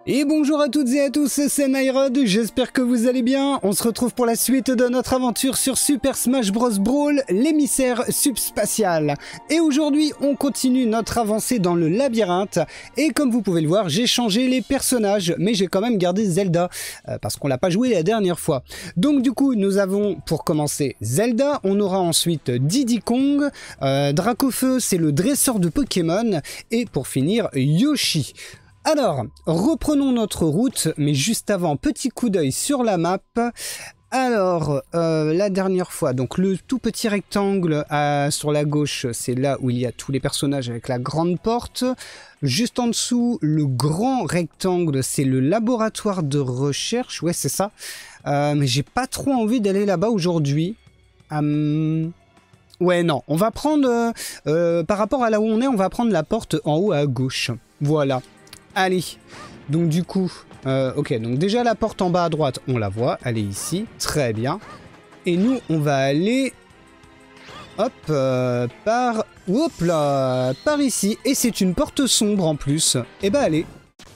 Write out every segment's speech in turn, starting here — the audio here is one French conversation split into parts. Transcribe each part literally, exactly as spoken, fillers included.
Et bonjour à toutes et à tous, c'est Nyrod, j'espère que vous allez bien. On se retrouve pour la suite de notre aventure sur Super Smash Bros Brawl, l'émissaire subspatial. Et aujourd'hui, on continue notre avancée dans le labyrinthe. Et comme vous pouvez le voir, j'ai changé les personnages, mais j'ai quand même gardé Zelda, euh, parce qu'on l'a pas joué la dernière fois. Donc du coup, nous avons pour commencer Zelda, on aura ensuite Diddy Kong, euh, Dracofeu, c'est le dresseur de Pokémon, et pour finir, Yoshi. Alors, reprenons notre route, mais juste avant, petit coup d'œil sur la map. Alors, euh, la dernière fois, donc le tout petit rectangle à, sur la gauche, c'est là où il y a tous les personnages avec la grande porte. Juste en dessous, le grand rectangle, c'est le laboratoire de recherche. Ouais, c'est ça. Euh, mais j'ai pas trop envie d'aller là-bas aujourd'hui. Hum... Ouais, non, on va prendre, euh, euh, par rapport à là où on est, on va prendre la porte en haut à gauche. Voilà. Allez, donc du coup, euh, ok, donc déjà la porte en bas à droite, on la voit, elle est ici, très bien. Et nous, on va aller, hop, euh, par, hop là, par ici. Et c'est une porte sombre en plus. Et bah allez.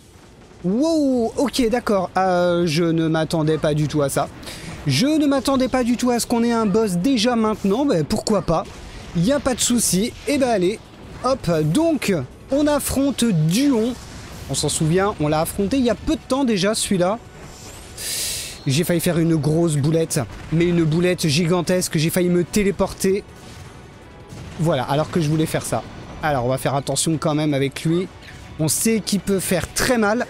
Wow, ok, d'accord, euh, je ne m'attendais pas du tout à ça. Je ne m'attendais pas du tout à ce qu'on ait un boss déjà maintenant, bah, pourquoi pas. Il n'y a pas de souci. Et bah allez, hop, donc, on affronte Duon. On s'en souvient, on l'a affronté il y a peu de temps déjà, celui-là. J'ai failli faire une grosse boulette, mais une boulette gigantesque. J'ai failli me téléporter. Voilà, alors que je voulais faire ça. Alors, on va faire attention quand même avec lui. On sait qu'il peut faire très mal.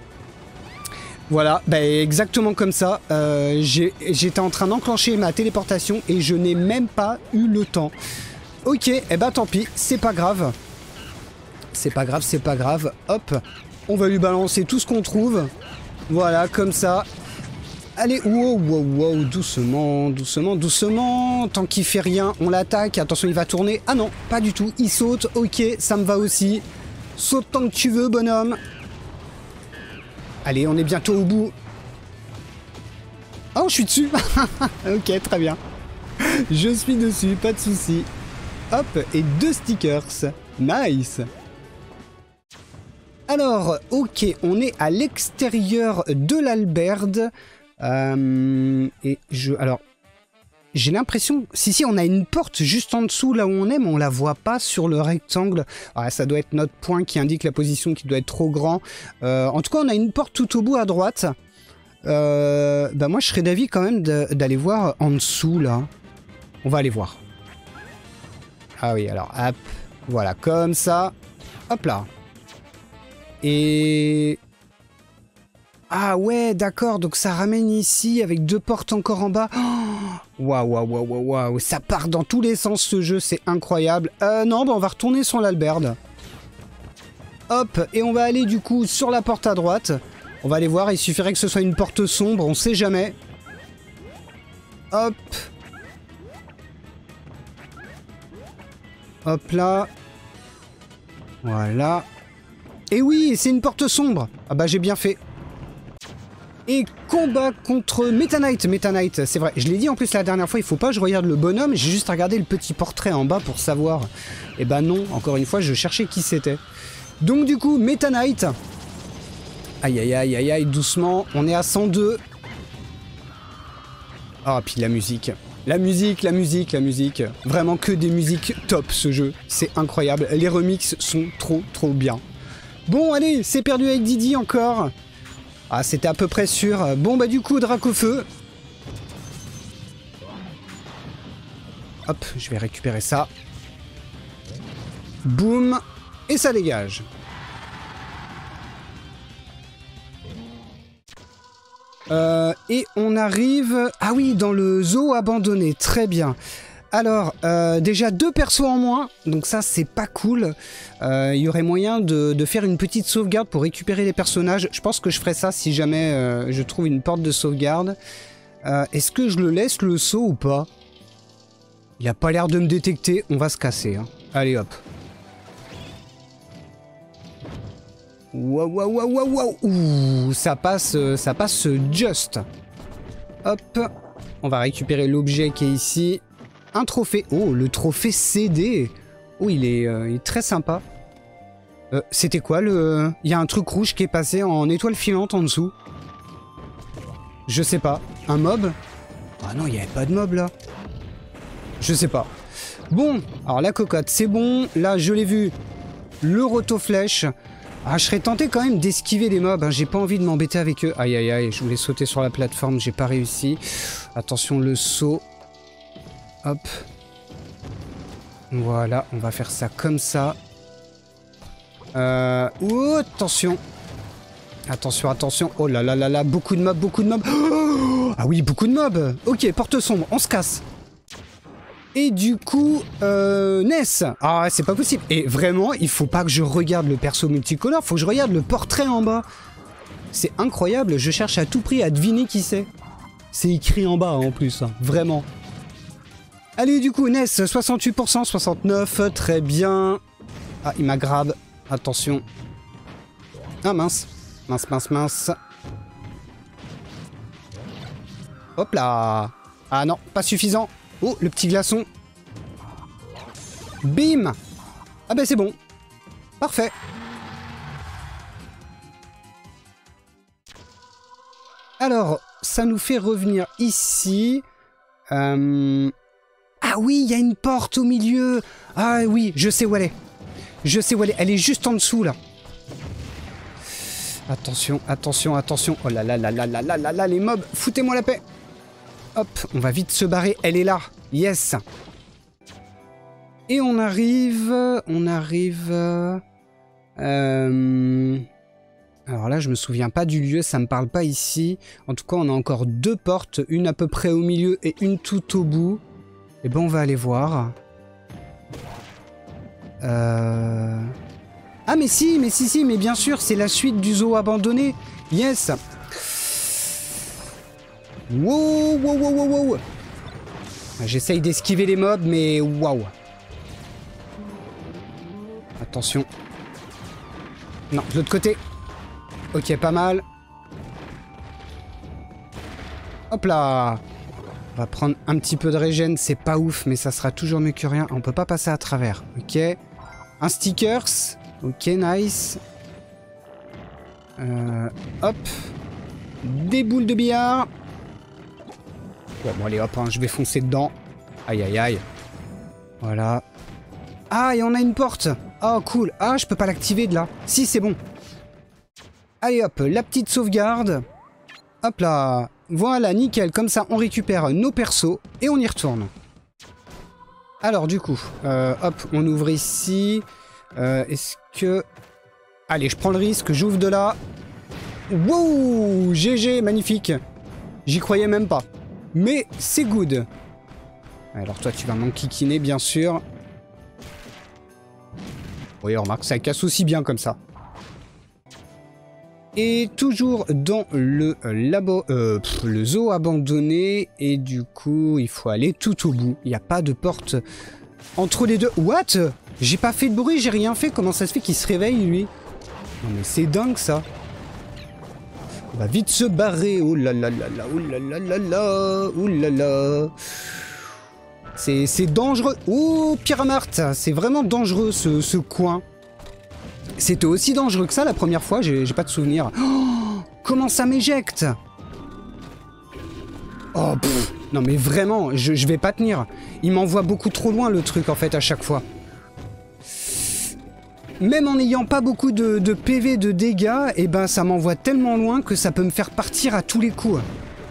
Voilà, bah exactement comme ça. Euh, J'étais en train d'enclencher ma téléportation et je n'ai même pas eu le temps. Ok, et eh bah tant pis, c'est pas grave. C'est pas grave, c'est pas grave. Hop. On va lui balancer tout ce qu'on trouve. Voilà, comme ça. Allez, wow, wow, wow, doucement, doucement, doucement. Tant qu'il fait rien, on l'attaque. Attention, il va tourner. Ah non, pas du tout. Il saute. Ok, ça me va aussi. Saute tant que tu veux, bonhomme. Allez, on est bientôt au bout. Oh, je suis dessus. Ok, très bien. Je suis dessus, pas de souci. Hop, et deux stickers. Nice. Alors, ok, on est à l'extérieur de l'albergue. Euh, et je... Alors, j'ai l'impression... Si, si, on a une porte juste en dessous, là où on est, mais on la voit pas sur le rectangle. Ah, ça doit être notre point qui indique la position qui doit être trop grand. Euh, en tout cas, on a une porte tout au bout à droite. Euh, bah moi, je serais d'avis quand même d'aller voir en dessous, là. On va aller voir. Ah oui, alors, hop. Voilà, comme ça. Hop là. Et... Ah ouais, d'accord, donc ça ramène ici avec deux portes encore en bas. Waouh, waouh, waouh, waouh, waouh, ça part dans tous les sens ce jeu, c'est incroyable. Euh, non, bah on va retourner sur l'albergue. Hop, et on va aller du coup sur la porte à droite. On va aller voir, il suffirait que ce soit une porte sombre, on sait jamais. Hop. Hop là. Voilà. Et oui, c'est une porte sombre. Ah bah j'ai bien fait. Et combat contre Meta Knight. Meta Knight, c'est vrai. Je l'ai dit en plus la dernière fois, il faut pas que je regarde le bonhomme. J'ai juste regardé le petit portrait en bas pour savoir. Et bah non, encore une fois, je cherchais qui c'était. Donc du coup, Meta Knight. Aïe aïe aïe aïe aïe, doucement. On est à cent deux. Ah, puis la musique. La musique, la musique, la musique. Vraiment que des musiques top ce jeu. C'est incroyable. Les remixes sont trop trop bien. Bon, allez, c'est perdu avec Diddy encore. Ah, c'était à peu près sûr. Bon, bah du coup, Dracofeu. Hop, je vais récupérer ça. Boum. Et ça dégage. Euh, et on arrive... Ah oui, dans le zoo abandonné. Très bien. Alors, euh, déjà deux persos en moins, donc ça c'est pas cool. Il euh, y aurait moyen de, de faire une petite sauvegarde pour récupérer les personnages. Je pense que je ferai ça si jamais euh, je trouve une porte de sauvegarde. Euh, Est-ce que je le laisse le saut ou pas? Il a pas l'air de me détecter, on va se casser. Hein. Allez hop. Waouh, waouh, waouh, waouh, waouh. Ouh, ça passe, ça passe just. Hop, on va récupérer l'objet qui est ici. Un trophée. Oh, le trophée C D. Oh, il est, euh, il est très sympa. Euh, C'était quoi le... Il y a un truc rouge qui est passé en étoile filante en dessous. Je sais pas. Un mob? Ah non, il n'y avait pas de mob là. Je sais pas. Bon, alors la cocotte, c'est bon. Là, je l'ai vu. Le roto-flèche. Ah, je serais tenté quand même d'esquiver les mobs. Hein. J'ai pas envie de m'embêter avec eux. Aïe, aïe, aïe. Je voulais sauter sur la plateforme. J'ai pas réussi. Attention, le saut. Hop. Voilà, on va faire ça comme ça. Euh... Oh, attention. Attention, attention. Oh là là là là. Beaucoup de mobs, beaucoup de mobs. Oh, ah oui, beaucoup de mobs. Ok, porte sombre. On se casse. Et du coup, euh, Ness. Ah, c'est pas possible. Et vraiment, il faut pas que je regarde le perso multicolore, faut que je regarde le portrait en bas. C'est incroyable, je cherche à tout prix à deviner qui c'est. C'est écrit en bas en plus, hein, vraiment. Allez, du coup, Ness, soixante-huit pour cent, soixante-neuf, très bien. Ah, il m'a grab. Attention. Ah, mince. Mince, mince, mince. Hop là. Ah non, pas suffisant. Oh, le petit glaçon. Bim. Ah ben c'est bon. Parfait. Alors, ça nous fait revenir ici. Euh... Ah oui, il y a une porte au milieu. Ah oui, je sais où elle est. Je sais où elle est. Elle est juste en dessous, là. Attention, attention, attention. Oh là là là là là là là là, les mobs. Foutez-moi la paix. Hop, on va vite se barrer. Elle est là. Yes. Et on arrive... On arrive... Euh... Alors là, je me souviens pas du lieu. Ça me parle pas ici. En tout cas, on a encore deux portes. Une à peu près au milieu et une tout au bout. Et ben, on va aller voir. Euh... Ah, mais si, mais si, si, mais bien sûr, c'est la suite du zoo abandonné. Yes. Wow, wow, wow, wow, wow. J'essaye d'esquiver les mobs, mais waouh. Attention. Non, de l'autre côté. Ok, pas mal. Hop là. On va prendre un petit peu de régène. C'est pas ouf, mais ça sera toujours mieux que rien. On peut pas passer à travers. Ok. Un stickers. Ok, nice. Euh, hop. Des boules de billard. Bon, bon allez hop, hein, je vais foncer dedans. Aïe aïe aïe. Voilà. Ah, et on a une porte. Oh, cool. Ah, je peux pas l'activer de là. Si, c'est bon. Allez hop, la petite sauvegarde. Hop là. Voilà, nickel. Comme ça, on récupère nos persos et on y retourne. Alors, du coup, euh, hop, on ouvre ici. Euh, Est-ce que... Allez, je prends le risque, j'ouvre de là. Wow, G G, magnifique. J'y croyais même pas. Mais c'est good. Alors toi, tu vas m'enquiquiner, bien sûr. Oui, remarque, ça casse aussi bien comme ça. Et toujours dans le labo, euh, pff, le zoo abandonné. Et du coup, il faut aller tout au bout. Il n'y a pas de porte entre les deux. What? J'ai pas fait de bruit, j'ai rien fait. Comment ça se fait qu'il se réveille, lui? Non mais c'est dingue, ça. On va vite se barrer. Oh là là là là, oh là là là là, oh là là. C'est dangereux. Oh, Pyramarte, c'est vraiment dangereux ce, ce coin. C'était aussi dangereux que ça la première fois, j'ai pas de souvenir. Oh, comment ça m'éjecte? Oh, pff, non mais vraiment, je, je vais pas tenir. Il m'envoie beaucoup trop loin le truc en fait à chaque fois. Même en n'ayant pas beaucoup de, de P V de dégâts, et eh ben ça m'envoie tellement loin que ça peut me faire partir à tous les coups.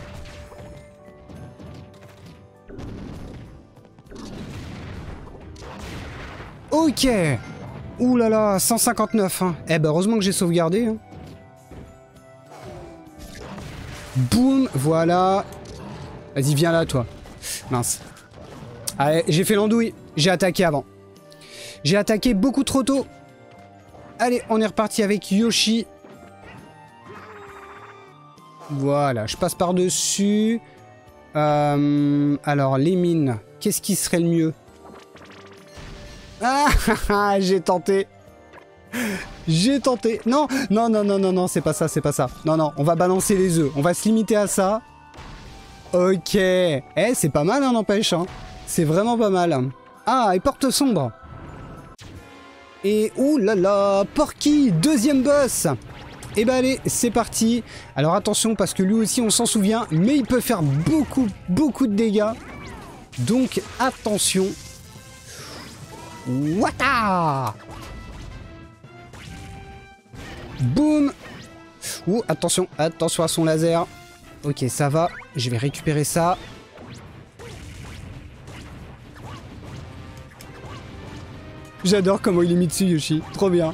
Ok. Ouh là là, cent cinquante-neuf. Hein. Eh ben heureusement que j'ai sauvegardé. Hein. Boum, voilà. Vas-y, viens là, toi. Mince. Allez, j'ai fait l'andouille. J'ai attaqué avant. J'ai attaqué beaucoup trop tôt. Allez, on est reparti avec Yoshi. Voilà, je passe par-dessus. Euh, alors, les mines. Qu'est-ce qui serait le mieux? Ah, j'ai tenté. J'ai tenté. Non, non, non, non, non, non, c'est pas ça, c'est pas ça. Non, non, on va balancer les œufs. On va se limiter à ça. Ok. Eh, c'est pas mal, hein, n'empêche. Hein. C'est vraiment pas mal. Ah, et porte sombre. Et ouh là là, Porky, deuxième boss. Et bah allez, c'est parti. Alors attention parce que lui aussi on s'en souvient, mais il peut faire beaucoup, beaucoup de dégâts. Donc attention. Wata! Boum! Ouh, attention, attention à son laser. Ok, ça va. Je vais récupérer ça. J'adore comment il est mis dessus, Yoshi. Trop bien.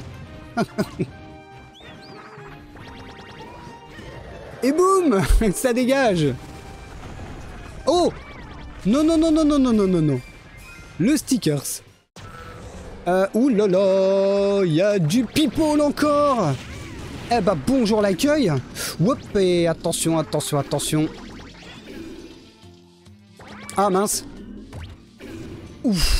Et boum! Ça dégage. Oh! Non, non, non, non, non, non, non, non, non. Le stickers. Euh, ouh là là, il y a du people encore. Eh bah bonjour l'accueil. Hop, et attention, attention, attention. Ah mince. Ouf.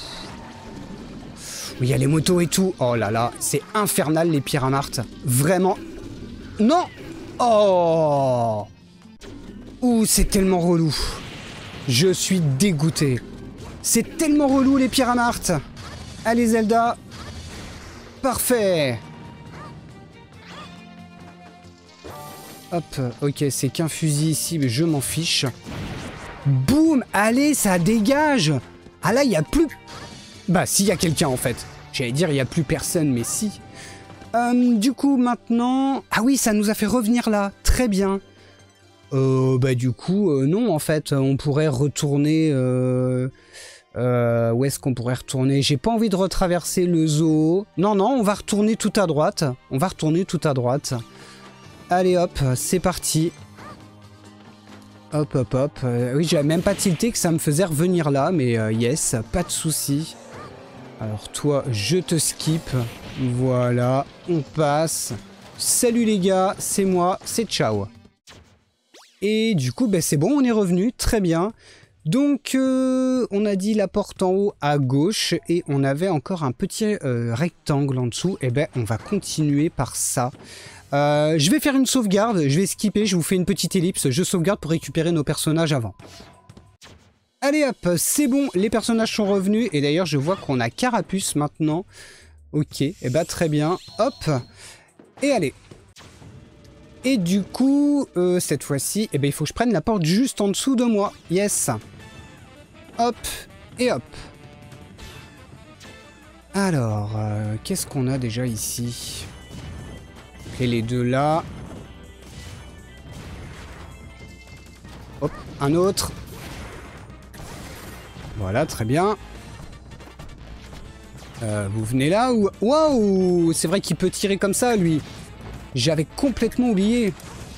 Il y a les motos et tout. Oh là là, c'est infernal les pyramartes. Vraiment. Non. Oh. Ouh, c'est tellement relou. Je suis dégoûté. C'est tellement relou les pyramartes. Allez Zelda. Parfait. Hop, ok, c'est qu'un fusil ici, mais je m'en fiche. Boum. Allez, ça dégage. Ah là, il n'y a plus... Bah, s'il y a quelqu'un en fait. J'allais dire, il n'y a plus personne, mais si. Euh, du coup, maintenant... Ah oui, ça nous a fait revenir là. Très bien. Euh, bah du coup, euh, non, en fait. On pourrait retourner... Euh... Euh, où est-ce qu'on pourrait retourner? J'ai pas envie de retraverser le zoo. Non, non, on va retourner tout à droite. On va retourner tout à droite. Allez, hop, c'est parti. Hop, hop, hop. Euh, oui, j'avais même pas tilté que ça me faisait revenir là, mais euh, yes, pas de souci. Alors toi, je te skip. Voilà, on passe. Salut les gars, c'est moi, c'est ciao. Et du coup, ben, c'est bon, on est revenu, très bien. Donc, euh, on a dit la porte en haut à gauche et on avait encore un petit euh, rectangle en dessous. Et ben, on va continuer par ça. Euh, je vais faire une sauvegarde, je vais skipper, je vous fais une petite ellipse. Je sauvegarde pour récupérer nos personnages avant. Allez hop, c'est bon, les personnages sont revenus. Et d'ailleurs, je vois qu'on a Carapuce maintenant. Ok, et eh bah très bien. Hop, et allez. Et du coup, euh, cette fois-ci, eh ben, il faut que je prenne la porte juste en dessous de moi. Yes. Hop, et hop. Alors, euh, qu'est-ce qu'on a déjà ici? Et les deux là. Hop, un autre. Voilà, très bien. Euh, vous venez là ou... Waouh! C'est vrai qu'il peut tirer comme ça, lui. J'avais complètement oublié.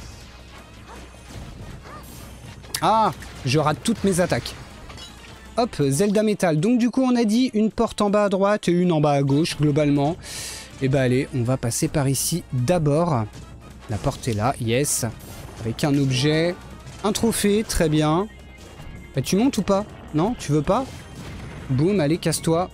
Ah! Je rate toutes mes attaques. Hop, Zelda Metal. Donc du coup, on a dit une porte en bas à droite et une en bas à gauche, globalement. Et bah allez, on va passer par ici d'abord. La porte est là, yes. Avec un objet. Un trophée, très bien. Bah tu montes ou pas? Non, tu veux pas? Boum, allez, casse-toi.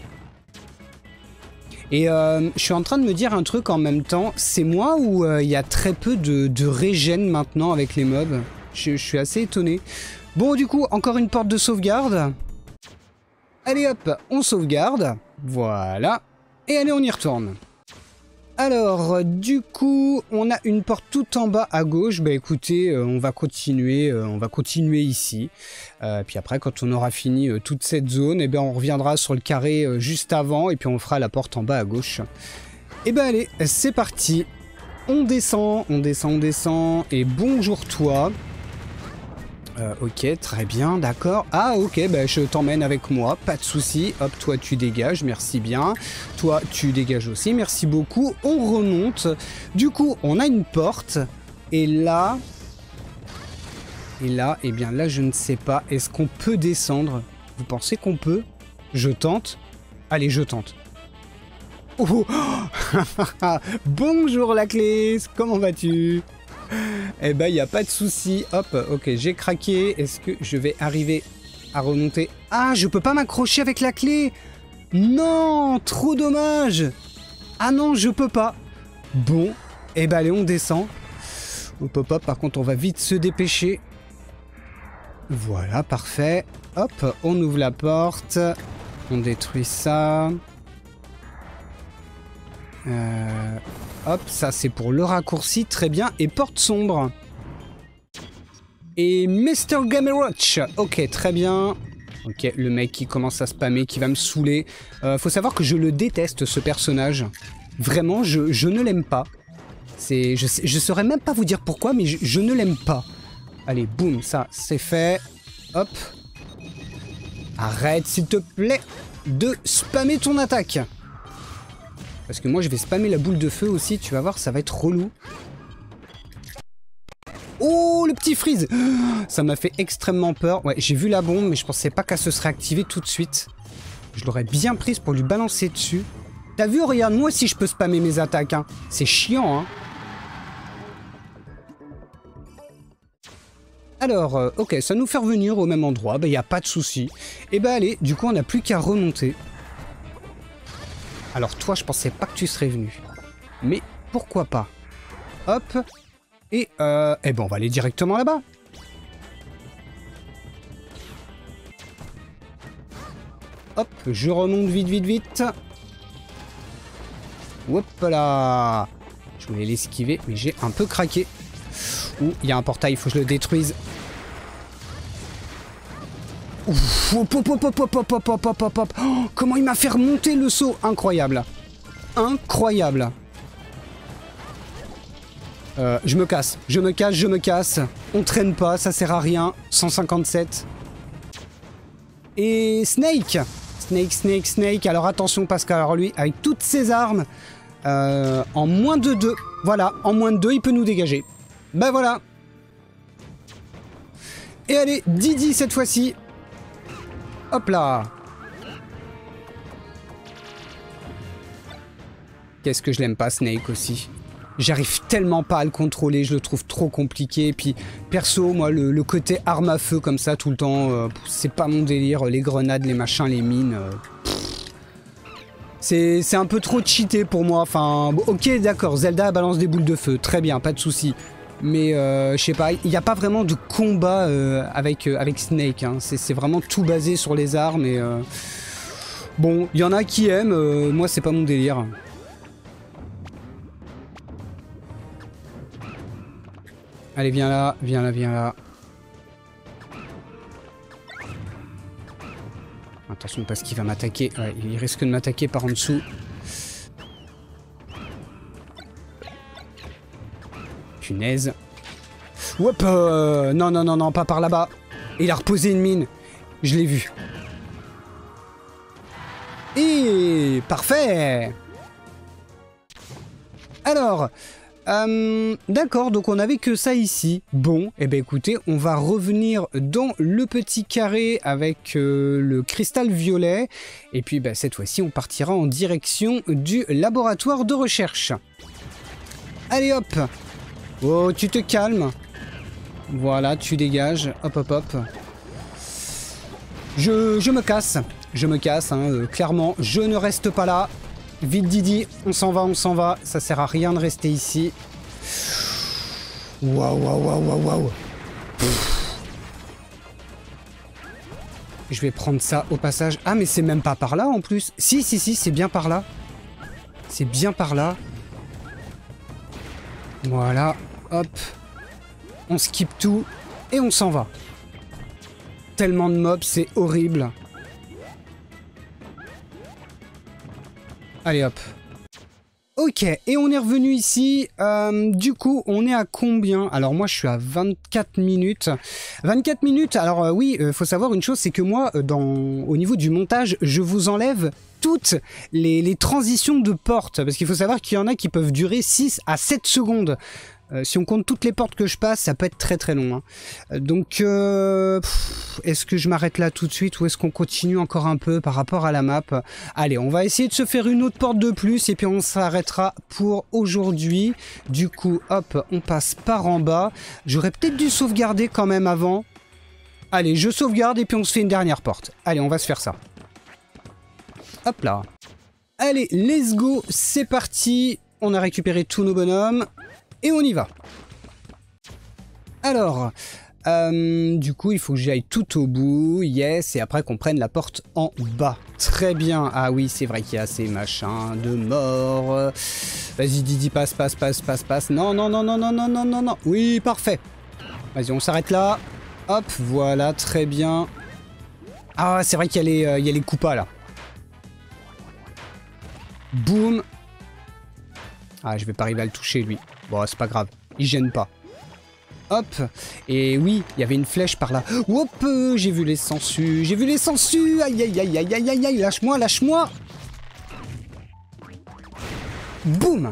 Et euh, je suis en train de me dire un truc en même temps. C'est moi ou il euh, y a très peu de, de régène maintenant avec les mobs? je, je suis assez étonné. Bon, du coup, encore une porte de sauvegarde. Allez hop, on sauvegarde. Voilà. Et allez, on y retourne. Alors, du coup, on a une porte tout en bas à gauche. Bah écoutez, euh, on va continuer, euh, on va continuer ici. Euh, puis après, quand on aura fini euh, toute cette zone, eh ben, on reviendra sur le carré euh, juste avant et puis on fera la porte en bas à gauche. Et ben allez, c'est parti. On descend, on descend, on descend. Et bonjour toi. Euh, ok, très bien, d'accord. Ah, ok, bah, je t'emmène avec moi, pas de souci. Hop, toi, tu dégages, merci bien. Toi, tu dégages aussi, merci beaucoup. On remonte. Du coup, on a une porte. Et là... Et là, eh bien là, je ne sais pas. Est-ce qu'on peut descendre? Vous pensez qu'on peut? Je tente. Allez, je tente. Oh. Bonjour la clé, comment vas-tu? Eh ben, il n'y a pas de souci. Hop, ok, j'ai craqué. Est-ce que je vais arriver à remonter? Ah, je peux pas m'accrocher avec la clé. Non, trop dommage. Ah non, je peux pas. Bon, eh ben, allez, on descend. Hop, hop, hop. Par contre, on va vite se dépêcher. Voilà, parfait. Hop, on ouvre la porte. On détruit ça. Euh, hop, ça c'est pour le raccourci, très bien. Et porte sombre. Et mister Gamerwatch. Ok, très bien. Ok, le mec qui commence à spammer, qui va me saouler. Euh, faut savoir que je le déteste, ce personnage. Vraiment, je, je ne l'aime pas. C'est, je, je saurais même pas vous dire pourquoi, mais je, je ne l'aime pas. Allez, boum, ça, c'est fait. Hop. Arrête, s'il te plaît, de spammer ton attaque. Parce que moi, je vais spammer la boule de feu aussi. Tu vas voir, ça va être relou. Oh, le petit freeze. Ça m'a fait extrêmement peur. Ouais, j'ai vu la bombe, mais je pensais pas qu'elle se serait activée tout de suite. Je l'aurais bien prise pour lui balancer dessus. T'as vu, regarde, moi aussi, je peux spammer mes attaques. Hein. C'est chiant, hein. Alors, euh, ok, ça nous fait revenir au même endroit, bah y a pas de souci. Et bah allez, du coup on n'a plus qu'à remonter. Alors toi, je pensais pas que tu serais venu. Mais pourquoi pas. Hop. Et euh, eh ben on va aller directement là-bas. Hop, je remonte vite, vite, vite. Hop là. Je voulais l'esquiver, mais j'ai un peu craqué. Ouh, il y a un portail, il faut que je le détruise. Ouf, hop, hop, hop, hop, hop, hop, hop, hop, hop, hop. Oh, comment il m'a fait remonter le saut. Incroyable. Incroyable. Euh, je me casse, je me casse, je me casse. On traîne pas, ça sert à rien. cent cinquante-sept. Et Snake. Snake, Snake, Snake. Alors attention parce que alors lui, avec toutes ses armes, euh, en moins de deux, voilà, en moins de deux, il peut nous dégager. Ben voilà. Et allez, Didi cette fois-ci. Hop là. Qu'est-ce que je l'aime pas, Snake aussi. J'arrive tellement pas à le contrôler, je le trouve trop compliqué. Puis perso, moi, le, le côté arme à feu comme ça tout le temps, euh, c'est pas mon délire. Les grenades, les machins, les mines... Euh, c'est un peu trop cheaté pour moi. Enfin, ok, d'accord, Zelda balance des boules de feu, très bien, pas de souci. Mais euh, je sais pas, il n'y a pas vraiment de combat euh, avec, euh, avec Snake. Hein. C'est vraiment tout basé sur les armes. Et, euh... bon, il y en a qui aiment, euh, moi c'est pas mon délire. Allez, viens là, viens là, viens là. Attention parce qu'il va m'attaquer. Ouais, il risque de m'attaquer par en dessous. Punaise. Hop, euh, non, non, non, non, pas par là-bas. Il a reposé une mine. Je l'ai vu. Et parfait. Alors, euh, d'accord, donc on n'avait que ça ici. Bon, et eh ben écoutez, on va revenir dans le petit carré avec euh, le cristal violet. Et puis bah, cette fois-ci, on partira en direction du laboratoire de recherche. Allez hop. Oh, tu te calmes. Voilà, tu dégages. Hop, hop, hop. Je, je me casse. Je me casse, hein, euh, clairement. Je ne reste pas là. Vite, Didi. On s'en va, on s'en va. Ça sert à rien de rester ici. Waouh, waouh, waouh, waouh, waouh. Je vais prendre ça au passage. Ah, mais c'est même pas par là, en plus. Si, si, si, c'est bien par là. C'est bien par là. Voilà. Hop. On skip tout. Et on s'en va. Tellement de mobs, c'est horrible. Allez hop. Ok, et on est revenu ici. Euh, du coup, on est à combien? Alors moi, je suis à vingt-quatre minutes. vingt-quatre minutes, alors euh, oui, il euh, faut savoir une chose, c'est que moi, dans, au niveau du montage, je vous enlève toutes les, les transitions de portes. Parce qu'il faut savoir qu'il y en a qui peuvent durer six à sept secondes. Euh, si on compte toutes les portes que je passe, ça peut être très très long. Hein. Donc, euh, est-ce que je m'arrête là tout de suite ou est-ce qu'on continue encore un peu par rapport à la map? Allez, on va essayer de se faire une autre porte de plus et puis on s'arrêtera pour aujourd'hui. Du coup, hop, on passe par en bas. J'aurais peut-être dû sauvegarder quand même avant. Allez, je sauvegarde et puis on se fait une dernière porte. Allez, on va se faire ça. Hop là. Allez, let's go, c'est parti. On a récupéré tous nos bonhommes. Et on y va. Alors, Euh, du coup, il faut que j'aille tout au bout. Yes, et après qu'on prenne la porte en bas. Très bien. Ah oui, c'est vrai qu'il y a ces machins de mort. Vas-y, Didi, passe, passe, passe, passe, passe. Non, non, non, non, non, non, non, non, non. Oui, parfait. Vas-y, on s'arrête là. Hop, voilà, très bien. Ah, c'est vrai qu'il y a les, euh, il y a les Koopas, là. Boum. Ah, je vais pas arriver à le toucher, lui. Bon, c'est pas grave. Il gêne pas. Hop. Et oui, il y avait une flèche par là. Hop, euh, j'ai vu les sangsues. J'ai vu les sangsues. Aïe, aïe, aïe, aïe, aïe, aïe, aïe. Lâche-moi, lâche-moi. Boum.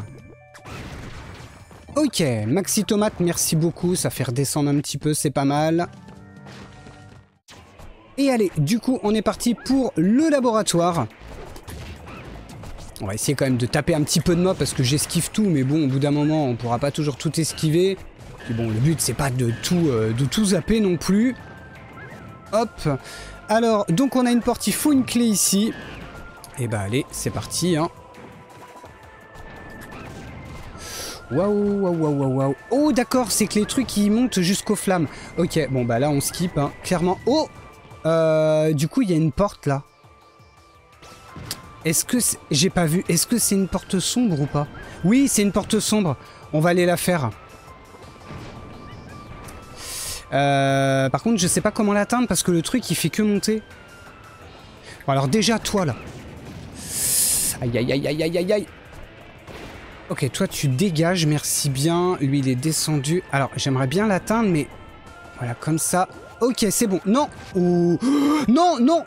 Ok, Maxi Tomate, merci beaucoup. Ça fait redescendre un petit peu, c'est pas mal. Et allez, du coup, on est parti pour le laboratoire. On va essayer quand même de taper un petit peu de mobs parce que j'esquive tout, mais bon, au bout d'un moment, on pourra pas toujours tout esquiver. Puis bon, le but, c'est pas de tout, euh, de tout zapper non plus. Hop. Alors, donc on a une porte, il faut une clé ici. Et bah allez, c'est parti, hein. Waouh, waouh, waouh, waouh, waouh. Oh, d'accord, c'est que les trucs, ils montent jusqu'aux flammes. Ok, bon, bah là, on skip, hein, clairement. Oh euh, du coup, il y a une porte, là. Est-ce que... J'ai pas vu. Est-ce que c'est une porte sombre ou pas? Oui, c'est une porte sombre. On va aller la faire. Euh, par contre, je sais pas comment l'atteindre parce que le truc, il fait que monter. Bon, alors déjà, toi, là. Aïe, aïe, aïe, aïe, aïe, aïe, aïe. Ok, toi, tu dégages, merci bien. Lui, il est descendu. Alors, j'aimerais bien l'atteindre, mais... Voilà, comme ça. Ok, c'est bon. Non. Oh. Non, non.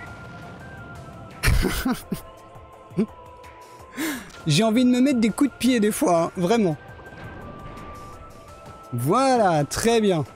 J'ai envie de me mettre des coups de pied des fois, hein, vraiment. Voilà, très bien.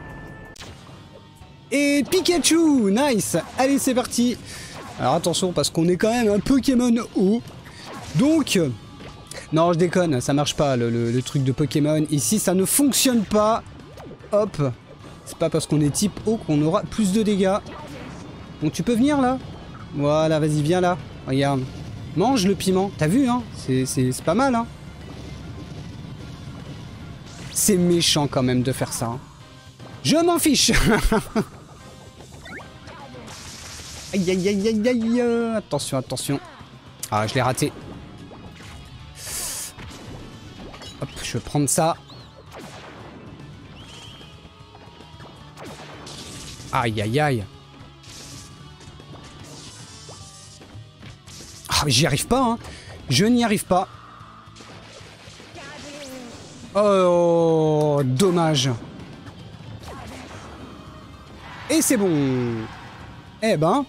Et Pikachu, nice. Allez, c'est parti. Alors attention, parce qu'on est quand même un Pokémon haut. Donc... Non, je déconne, ça marche pas, le, le, le truc de Pokémon. Ici, ça ne fonctionne pas. Hop. C'est pas parce qu'on est type haut qu'on aura plus de dégâts. Bon, tu peux venir, là? Voilà, vas-y, viens là. Regarde. Mange le piment. T'as vu, hein? C'est pas mal, hein? C'est méchant, quand même, de faire ça. Hein. Je m'en fiche. Aïe, aïe, aïe, aïe, aïe. Attention, attention. Ah, je l'ai raté. Hop, je vais prendre ça. Aïe, aïe, aïe. Ah, j'y arrive pas, hein. Je n'y arrive pas. Oh, dommage. Et c'est bon. Eh ben.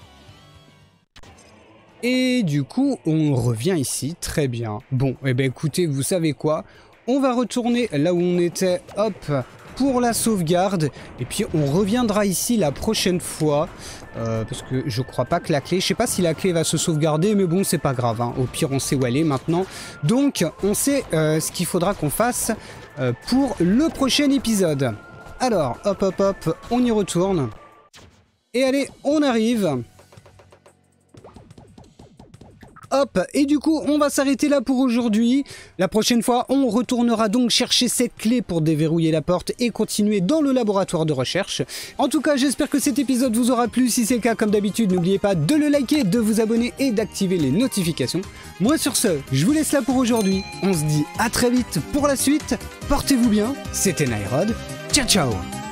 Et du coup, on revient ici. Très bien. Bon, eh ben écoutez, vous savez quoi? On va retourner là où on était. Hop. Pour la sauvegarde. Et puis, on reviendra ici la prochaine fois. Euh, parce que je crois pas que la clé... Je sais pas si la clé va se sauvegarder. Mais bon, c'est pas grave. Hein. Au pire, on sait où elle est maintenant. Donc, on sait euh, ce qu'il faudra qu'on fasse euh, pour le prochain épisode. Alors, hop, hop, hop. On y retourne. Et allez, on arrive. Hop, et du coup, on va s'arrêter là pour aujourd'hui. La prochaine fois, on retournera donc chercher cette clé pour déverrouiller la porte et continuer dans le laboratoire de recherche. En tout cas, j'espère que cet épisode vous aura plu. Si c'est le cas, comme d'habitude, n'oubliez pas de le liker, de vous abonner et d'activer les notifications. Moi, sur ce, je vous laisse là pour aujourd'hui. On se dit à très vite pour la suite. Portez-vous bien, c'était Nyrod. Ciao, ciao!